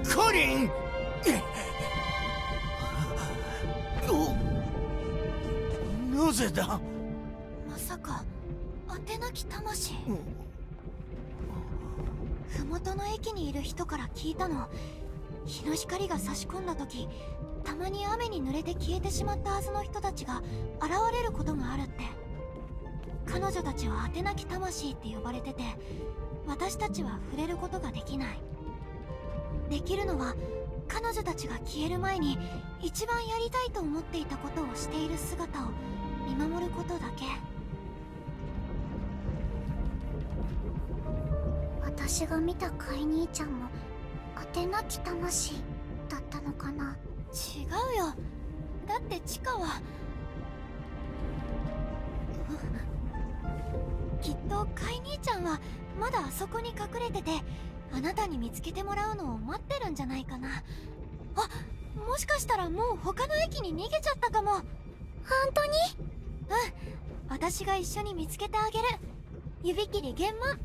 コリン。なぜだ。 まさか当てなき魂。麓の駅にいる人から聞いたの。日の光が差し込んだ時、たまに雨に濡れて消えてしまったはずの人たちが現れることがあるって。彼女たちは当てなき魂って呼ばれてて、私たちは触れることができない。できるのは彼女たちが消える前に一番やりたいと思っていたことをしている姿を見守ることだけ。 私が見たカイ兄ちゃんも当てなき魂だったのかな。 違うよ。だってチカはきっとカイ兄ちゃんはまだあそこに隠れてて、あなたに見つけてもらうのを待ってるんじゃないかな。あ、もしかしたらもう他の駅に逃げちゃったかも。 本当に？ うん、私が一緒に見つけてあげる。指切り玄満。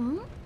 ん